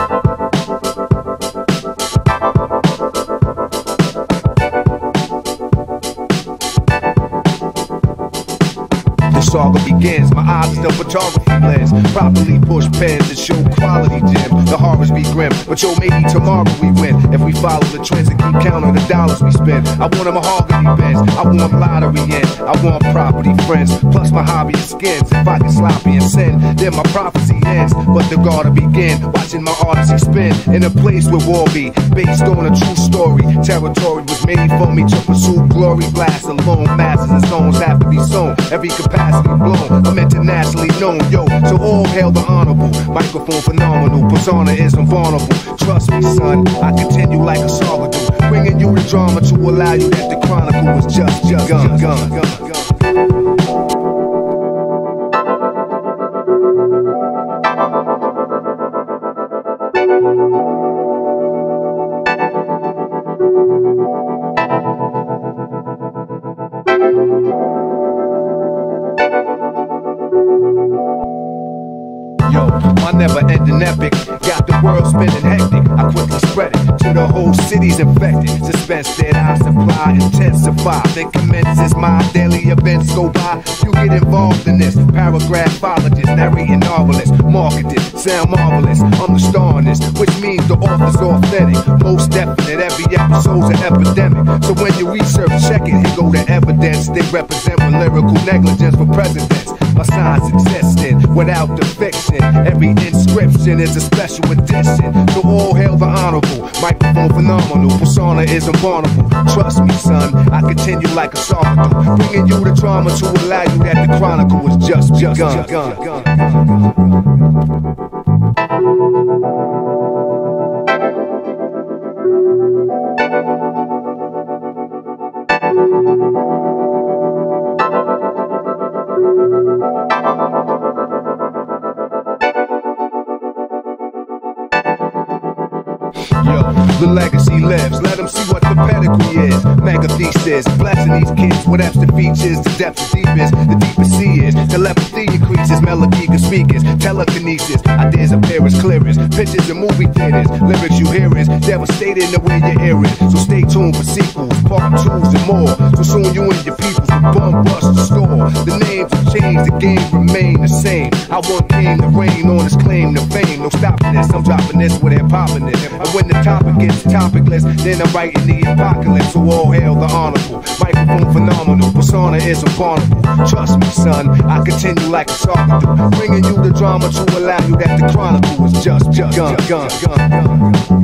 The saga begins, my eyes is the photography lens. Properly push pens and show quality gems. The horrors be grim, but yo, maybe tomorrow we win. If we follow the trends and keep counting the dollars we spend. I want a mahogany Benz, I want lottery in. I want property friends, plus my hobby is skins. If I get sloppy and sin, then my prophecy ends. But the gotta begin, watching my odyssey spin. In a place where war be, based on a true story. Territory was made for me to pursue glory. Blast alone, masses and stones have to be sown. Every capacity blown, I'm internationally known, yo. So all hail the honorable, microphone phenomenal, persona is invulnerable. Trust me, son, I continue like a saga do, bringing you the drama to allow you that the chronicle was just gun. Yo, my never-ending epic got the world spinning hectic. I quickly spread it to the whole city's infected. Suspense that I supply intensify. Then commences my daily events go by. You get involved in this paragraphologist, narrating novelist, marketed, sound marvelous. I'm the star in this, which means the author's authentic. Most definite, every episode's an epidemic. So when you research, check it, here go the evidence. They represent with lyrical negligence for presidents. My signs existing without the fiction. Every inscription is a special edition. So all hail the honorable, microphone phenomenal, persona is invulnerable. Trust me, son, I continue like a saga do, bringing you the drama to allow you that the chronicle was just gun. Yo, the legacy lives, let them see what the pedigree is. Mega thesis, blessing these kids with extra features. The depth is deepest, the deepest sea is. Telepathy increases, melody can speak is. Telekinesis, ideas appear as clearest. Pictures in movie theaters, lyrics you hear is devastating the way you hear it. So stay tuned for sequels, part 2s and more. So soon you and your peoples will bum rush the store. The names have changed, the game remain the same. I want came to reign on his claim to fame. No stopping this, I'm dropping this with hip hopping it. And when the topic gets topicless, then I'm writing the apocalypse. So all hail the honorable, microphone phenomenal, persona is invulnerable. Trust me, son, I continue like a saga do, bringing you the drama to allow you that the chronicle is just gun.